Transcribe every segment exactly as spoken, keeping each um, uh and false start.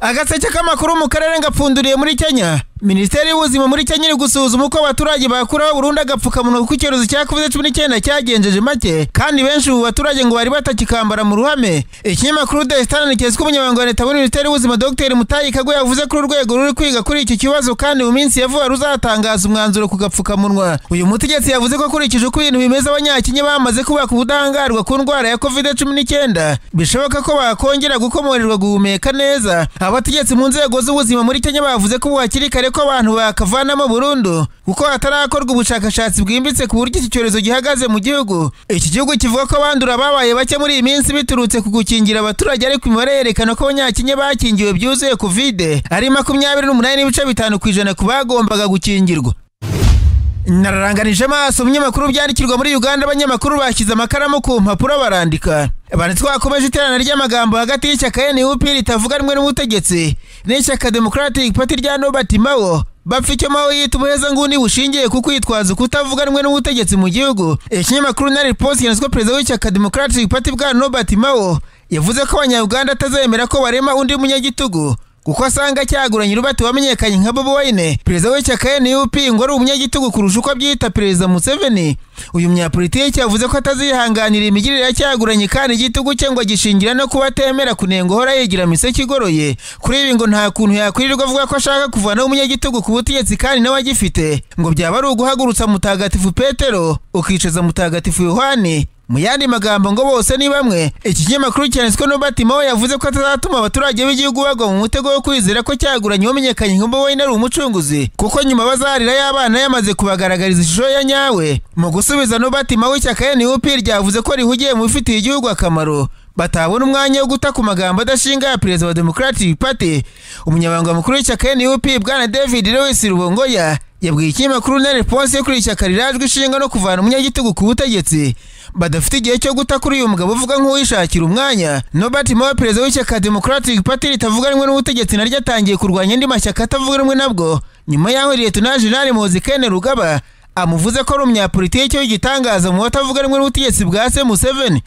Agaseke k'amakuru mu karere ngapfunduriye muri Kenya. Minisiteri y'ubuzima muri Kenya iri gusuzuma uko abaturage bakuraho burundu agapfukamunwa kuko icyorezo cya covid cumi n'icyenda cyagenjeje make kandi benshi mu baturage ngo bari batakikambara mu ruhame. Ikinyamakuru The Standard cyeswe umunyamabanga wa leta muri Minisiteri y'ubuzima Dr Mutahi Kagwe yavuze ko urwego ruri kwiga kuri iki kibazo kandi mu minsi ya vuba ruzatangaza umwanzuro ku gapfukamunwa. Uyu mutegetsi yavuze ko kurikije uko ibintu bimeze abanyakenya bamaze kubaka ubudahangarwa ku ndwara ya covid cumi n'icyenda bishoboka ko bakongera gukomorerwa guhumeka neza. Abategetsi mu nzego z'ubuzima muri Kenya bavuze ko hakiri kare ko abantu bakavanamo burundu kuko hatarakorwa ubushakashatsi bwimbitse ku buryo iki cyorezo gihagaze mu gihugu. Iki gihugu kivuga ko abandura babaye bake muri iyi minsi biturutse ku gukingira abaturage, ariko imibare yerekana ko abanyakenya bakingiwe byuzuye covid ari makumyabiri n'umunani n'ibice bitanu ku ijana ku bagombaga gukingirwa. Nararanganije amaso umunyamakuru byandikirwa muri Uganda, abanyamakuru bashyize amakaramu ku mpapuro barandika. Abantu twakomeje iterana ry'amagambo hagati y'ishyaka N U P ritavuga rumwe n'ubutegetsi n'ishyaka Democratic Party rya Norbert Mao bapfa icyo Mao yita ubuhezanguni bushingiye ku kwitwaza kutavuga rumwe n'ubutegetsi mu gihugu. Ikinyamakuru Daily Post cyanditswe perezida w'ishyaka Democratic Party bwa Norbert Mao yavuze ko abanya-Uganda atazemera ko barema undi munyagitugu kuko asanga cyaguranye Robert wamenyekanye nka Bobi Wine, perezida w'ishyaka N U P ngo ari umunyagitugu kurusha uko abyita perezida Museveni. Uyu munyapolitiki yavuze ko atazihanganira imigirire ya cyaguranye kandi igitugu cye ngo gishingira no kuba atemera kunenga uhora yigira miseke igoroye. Kuri ibi ngo nta kuntu yakwirirwa avuga ko ashaka kuvanaho umunyagitugu ku butegetsi kandi nawe agifite, ngo byaba ari uguhagurutsa Mutagatifu Petero ukicaza Mutagatifu Yohani. Mu yandi magambo ngo bose ni bamwe. Iki kinyamakuru cyanditswe Norbert Mao yavuze ko atazatuma abaturage b'igihugu bagwa mu mutego wo kwizera ko cyaguranye wamenyekanye nka Bobi Wine ari umucunguzi kuko nyuma bazarira y'abana yamaze kubagaragariza ishusho ya nyawe. Mu gusubiza, Norbert Mao ishyaka N U P ryavuze ko rihugiye mu bifitiye igihugu akamaro batabona umwanya wo guta ku magambo adashinga ya perezida wa Democratic Party. Umunyamabanga mukuru w'ishyaka N U P bwana David Lewis Rubongoya yabwiye ikinyamakuru Daily Post kuri ishyaka rirajwe ishinga no kuvana umunyagitugu ku butegetsi badafite igihe cyo guta kuri uyu mugabo uvuga nk'uwishakira umwanya. Norbert Mao perezida w'ishyaka Democratic Party ritavuga rumwe n'ubutegetsi naryo atangiye kurwanya andi mashyaka atavuga rumwe nabwo nyuma y'aho Lieutenant General Muhoozi Kainerugaba amuvuze ko ari umunyapolitiki w'igitangaza mu batavuga rumwe n'ubutegetsi bwa se Museveni.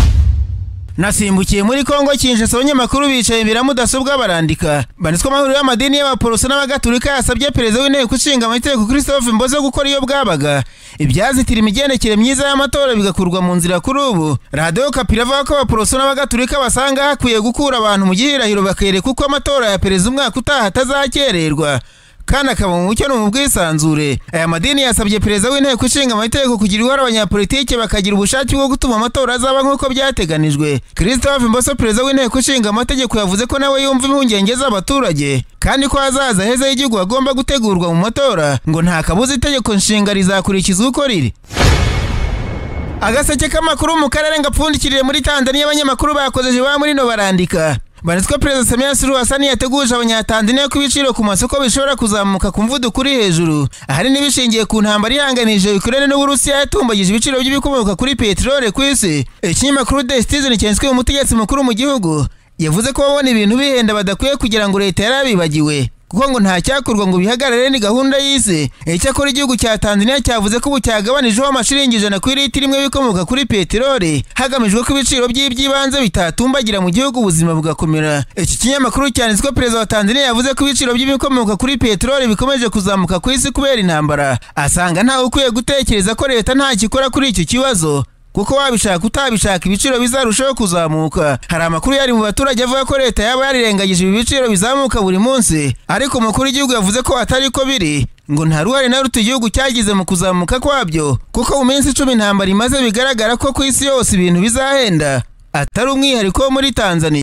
Nasimbukiye muri Kongo Kinshasa, abanyamakuru bicaye imbere mudasobwa barandika. Banditswe amahuriro y'amadini y'abaporoso n'abagatulika yasabye perezida w'inteko ishinga amategeko Christophe Mbozo gukora iyo bwabaga ibyazitira imigendekere myiza y'amatora bigakurwa mu nzira kuri ubu. Radio Kapira avuga ko abaporoso n'abagatulika basanga hakwiye gukura abantu mu gihirahiro bakereka uko amatora ya perezida umwaka utaha atazakererwa kandi akaba mu mucyo no mu bwisanzure. Aya madini yasabye perezida w'inteko ishinga amategeko kugira uruhare abanyapolitiki bakagira ubushake bwo gutuma amatora azaba nk'uko byateganijwe. Christophe Mboso perezida w'inteko ishinga amategeko yavuze ko nawe yumva impungenge z'abaturage kandi ko hazaza heza y'igihugu agomba gutegurwa mu matora, ngo nta kabuza itegeko nshinga rizakurikizwa uko riri. Agaseke k'amakuru mu karere ngapfundikiriye muri Tanzania, abanyamakuru bakozeje ba muri no barandika. Banditswe perezida Samia Suluhu Hassan yateguje abanyatanzania ko ibiciro ku masoko bishobora kuzamuka ku mvuduko uri hejuru, ahari n'ibishingiye ku ntambara ihanganije Ukraine n'Uburusiya yatumbagije ibiciro by'ibikomoka kuri peterole ku isi. Ikinyamakuru The Citizen cyanditswe umutegetsi mukuru mu gihugu yavuze ko babona ibintu bihenda badakwiye kugira ngo leta yarabibagiwe kuko ngo nta cyakorwa ngo bihagarare ni gahunda y'isi. Icyakora igihugu cya Tanzania cyavuze ko bucyagabanijweho amashiringi ijana ku litiro imwe bikomoka kuri peterole hagamijwe ko ibiciro by'ibanze bitatumbagira mu gihugu ubuzima bugakomera. Iki kinyamakuru cyanditswe perezida wa Tanzania yavuze ko ibiciro by'ibikomoka kuri peterole bikomeje kuzamuka ku isi kubera intambara. Asanga ntawe ukwiye gutekereza ko leta nta kikora kuri icyo kibazo kuko wabishaka utabishaka ibiciro bizarushaho kuzamuka. Hari amakuru yari mu baturage avuga ko leta yaba yarirengagije ibi biciro bizamuka buri munsi, ariko umukuru w'igihugu yavuze ko atari ko biri, ngo nta ruhare na ruto igihugu cyagize mu kuzamuka kwabyo kuko mu minsi icumi intambara imaze bigaragara ko ku isi yose ibintu bizahenda atari umwihariko muri Tanzania.